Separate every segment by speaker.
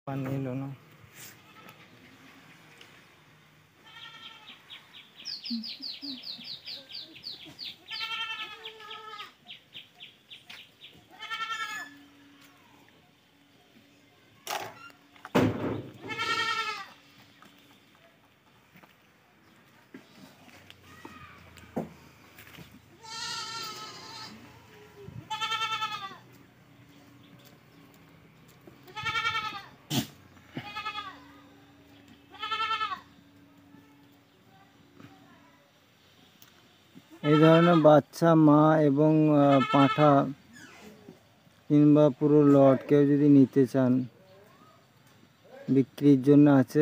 Speaker 1: পানি এলো না। এই ধরনের বাচ্চা মা এবং পাঁঠা কিংবা পুরো লট কেউ যদি নিতে চান বিক্রির জন্য আছে।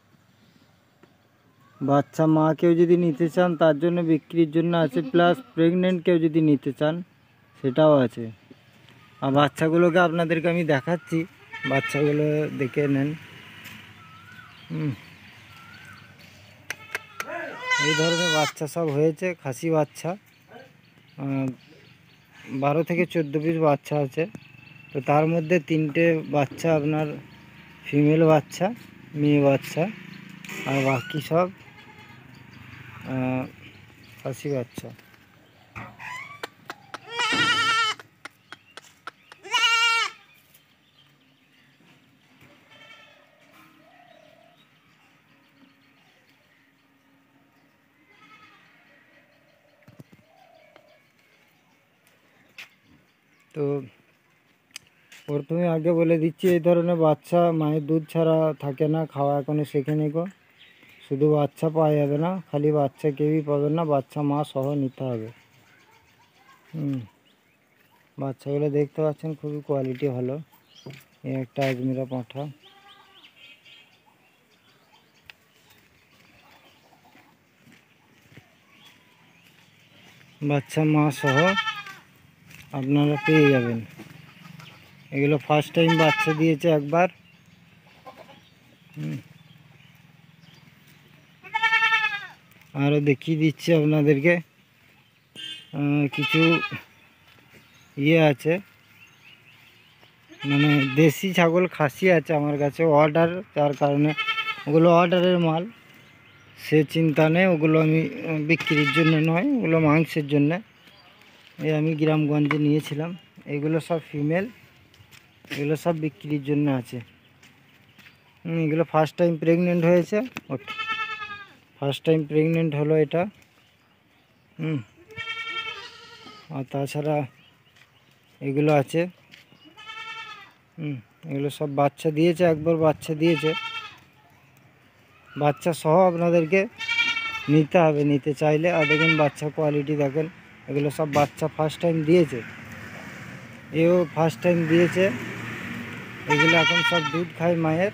Speaker 1: বাচ্চা মা কেউ যদি নিতে চান তার জন্য বিক্রির জন্য আছে, প্লাস প্রেগনেন্ট কেউ যদি নিতে চান সেটাও আছে। আর বাচ্চাগুলোকে আপনাদেরকে আমি দেখাচ্ছি, বাচ্চাগুলো দেখে নেন। এই ধরনের বাচ্চা সব হয়েছে, খাসি বাচ্চা 12 থেকে 14 পিস বাচ্চা আছে। তো তার মধ্যে 3টে বাচ্চা আপনার ফিমেল বাচ্চা, মেয়ে বাচ্চা, আর বাকি সব খাসি বাচ্চা। তো প্রথমে আগে বলে দিচ্ছি, এই ধরনের বাচ্চা মায়ের দুধ ছাড়া থাকে না, খাওয়া এখনো শেখেনি গো। শুধু বাচ্চা পাওয়া যাবে না, খালি বাচ্চা কেউই পাবেন না, বাচ্চা মা সহ নিতে হবে। বাচ্চাগুলো দেখতে পাচ্ছেন খুবই কোয়ালিটি ভালো। এই একটা আজমিরা পাঁঠা, বাচ্চা মা সহ আপনারা পেয়ে যাবেন। এগুলো ফার্স্ট টাইম বাচ্চা দিয়েছে একবার। আরও দেখিয়ে দিচ্ছি আপনাদেরকে, কিছু আছে, মানে দেশি ছাগল খাসি আছে আমার কাছে অর্ডার, যার কারণে ওগুলো অর্ডারের মাল, সে চিন্তা নেই। ওগুলো আমি বিক্রির জন্য নয়, ওগুলো মাংসের জন্য। এই আমি গ্রামগঞ্জে নিয়েছিলাম। এগুলো সব ফিমেল, এগুলো সব বিক্রির জন্য আছে। এগুলো ফার্স্ট টাইম প্রেগনেন্ট হয়েছে, ফার্স্ট টাইম প্রেগনেন্ট হলো এটা। আর তাছাড়া এগুলো আছে, এগুলো সব বাচ্চা দিয়েছে, একবার বাচ্চা দিয়েছে। বাচ্চা সহ আপনাদেরকে নিতে হবে নিতে চাইলে। আর দেখেন বাচ্চা কোয়ালিটি দেখেন, এগুলো সব বাচ্চা ফার্স্ট টাইম দিয়েছে, এও ফার্স্ট টাইম দিয়েছে। এগুলো এখন সব দুধ খায় মায়ের।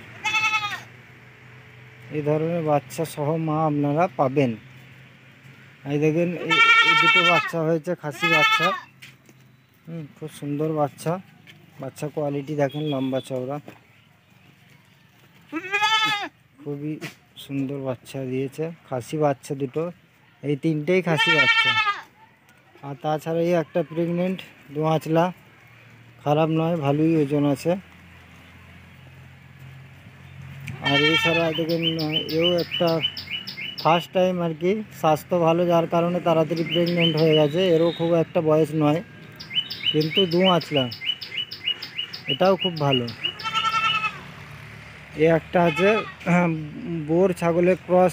Speaker 1: এই ধরনের বাচ্চা সহ মা আপনারা পাবেন। এই দেখেন এই দুটো বাচ্চা হয়েছে, খাসি বাচ্চা। খুব সুন্দর বাচ্চা, বাচ্চা কোয়ালিটি দেখেন, লম্বা চওড়া, খুবই সুন্দর বাচ্চা দিয়েছে। খাসি বাচ্চা দুটো, এই 3টেই খাসি বাচ্চা। আর তাছাড়া এই একটা প্রেগনেন্ট দোঁয়াচলা, খারাপ নয়, ভালোই ওজন আছে। আর এছাড়া দেখেন এও একটা ফার্স্ট টাইম আর কি, স্বাস্থ্য ভালো, যার কারণে তাড়াতাড়ি প্রেগনেন্ট হয়ে গেছে। এরও খুব একটা বয়স নয়, কিন্তু দোঁয়াচলা, এটাও খুব ভালো। এ একটা আছে বোর ছাগলের ক্রস,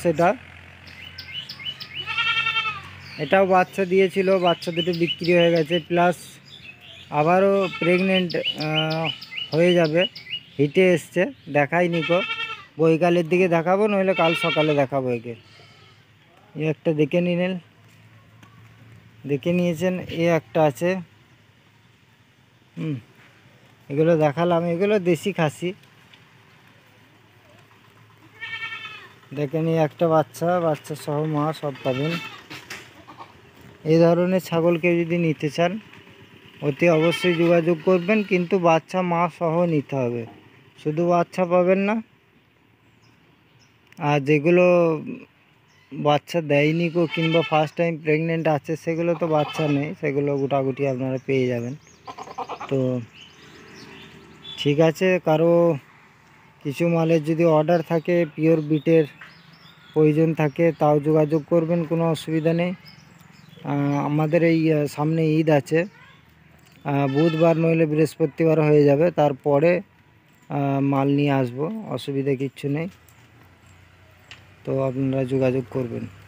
Speaker 1: এটাও বাচ্চা দিয়েছিল, বাচ্চা দুটো বিক্রি হয়ে গেছে, প্লাস আবারও প্রেগনেন্ট হয়ে যাবে, হিটে এসছে। দেখাইনি কো, বৈকালের দিকে দেখাবো, নইলে কাল সকালে দেখাবো একে। এ একটা দেখে নিয়েছেন। এ একটা আছে, এগুলো দেখালাম, এগুলো দেশি খাসি। দেখেন এই একটা বাচ্চা সহ মা সব পাবেন। এই ধরনের ছাগল কেউ যদি নিতে চান অতি অবশ্যই যোগাযোগ করবেন, কিন্তু বাচ্চা মা সহ নিতে হবে, শুধু বাচ্চা পাবেন না। আর যেগুলো বাচ্চা দেয়নি কো, কিংবা ফার্স্ট টাইম প্রেগনেন্ট আছে, সেগুলো তো বাচ্চা নেই, সেগুলো গোটাগুটি আপনারা পেয়ে যাবেন। তো ঠিক আছে, কারো কিছু মালের যদি অর্ডার থাকে, পিওর বিটের প্রয়োজন থাকে, তাও যোগাযোগ করবেন, কোনো অসুবিধা নেই। আমাদের এই সামনে ঈদ আছে, বুধবার নইলে বৃহস্পতিবার হয়ে যাবে, তারপরে মাল নিয়ে আসবো, অসুবিধা কিচ্ছু নেই। তো আপনারা যোগাযোগ করবেন।